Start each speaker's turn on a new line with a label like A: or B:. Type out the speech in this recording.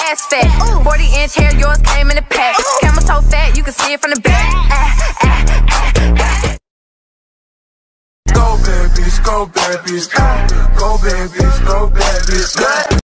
A: ass fat. 40-inch hair, yours came in the pack. Camel toe fat, you can see it from the back.
B: Go bad bitch, go bad bitch, go bad bitch, go bad bitch.